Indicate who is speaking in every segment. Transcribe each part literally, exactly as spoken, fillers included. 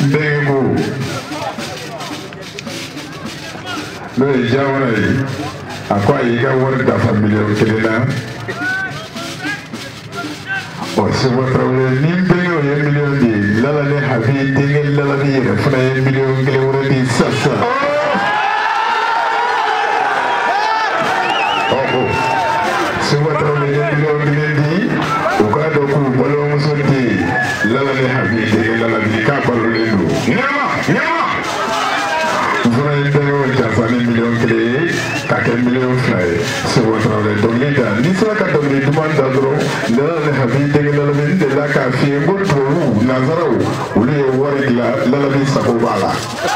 Speaker 1: Ndengo. No ijawara yi. Akwa yiga wari dafa miliyon kelena. O sebo travel ni ndengo ye miliyon di. Lala ne habi denge lala di yere funa ye miliyon kele wari di sasa. Oh. Sebo travel ye miliyon kele di. Uka doku balo musundi. Lala ne habi denge lala di ka balo lelu. Nyama, nyama. Funa ye ndengo jasani miliyon kele. Kake miliyon fly. Sebo travel dongli da. Nisra ka dongli duman da dro. Lala ne habi denge lala di de la ka fiye ngol toru nazarau. Uli ye wari la lala di sako bala.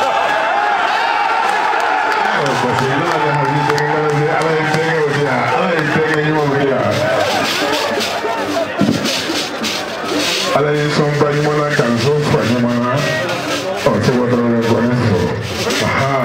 Speaker 1: Oh, parce que lala ne habi denge lala di ala ye denge odia. Ala ye denge yo odia. Ala ye son ba nyumana kan so fa nyumana. Oh, sebo travel ko eso. Aha.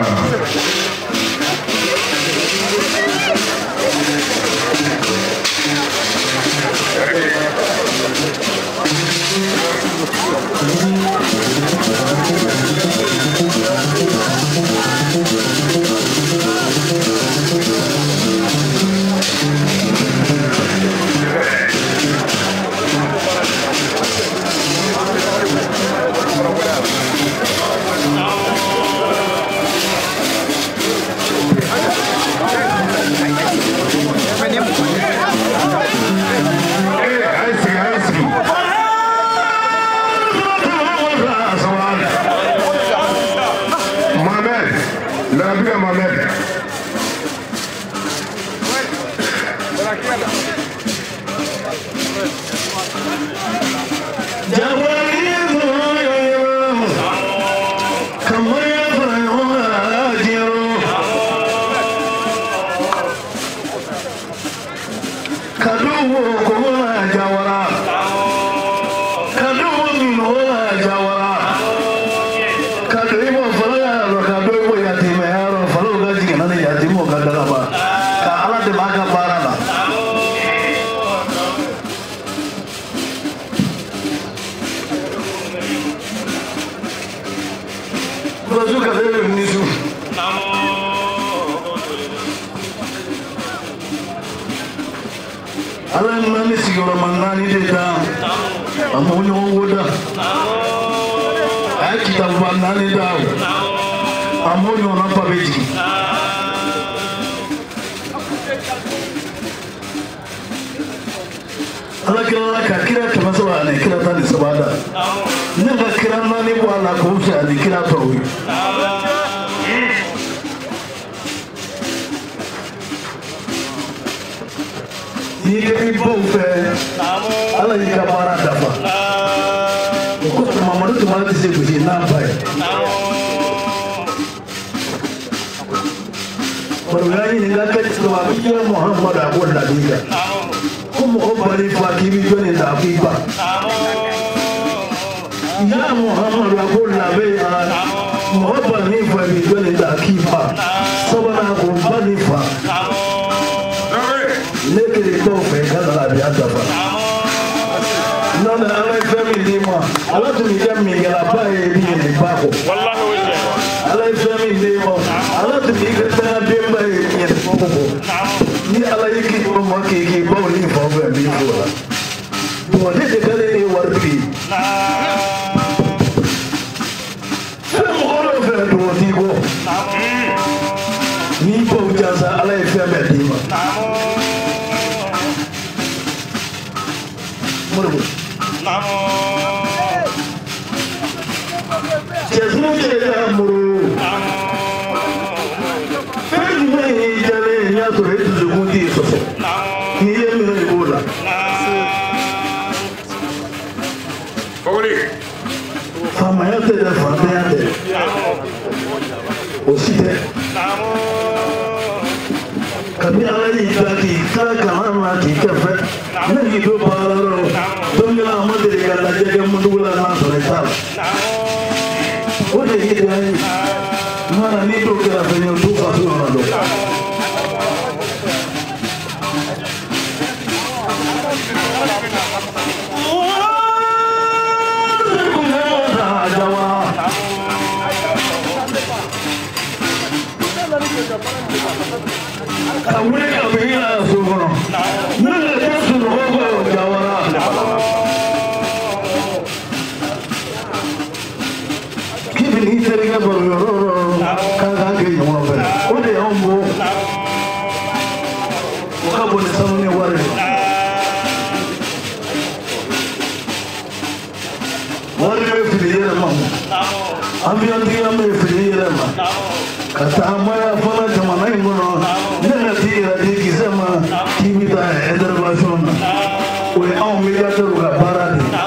Speaker 2: Jawa fini terikɛ baro yɔrɔ k'a k'a kɛ ɲɔgɔn fɛ o de y'anw bɔ o ka bon ni sanu ni wari ye wari bɛ fili yɛrɛ ma avion tigiya bɛ fili yɛrɛ ma ka taamaya fana jamana in kɔnɔ ne ka t'i yɛrɛ di kisɛ ma k'i bɛ taa intervention na o ye anw milliardaires ka baara de ye.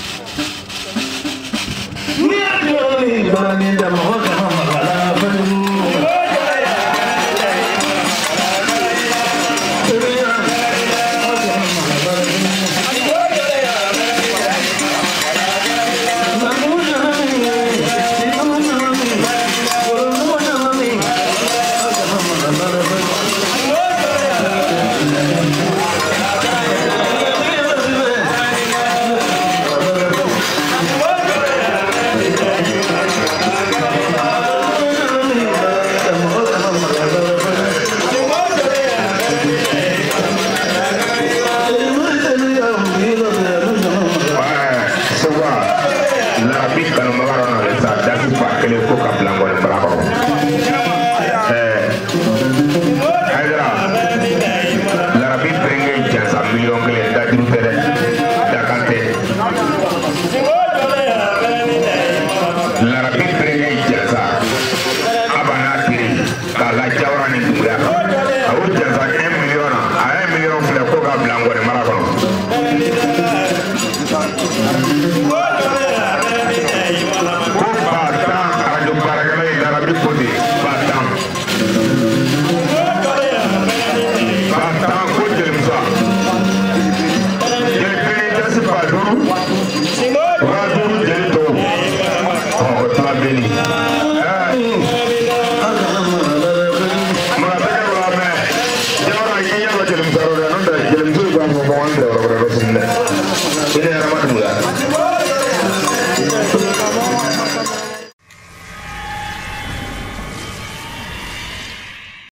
Speaker 2: Ni
Speaker 1: ɲɔgɔn dɛ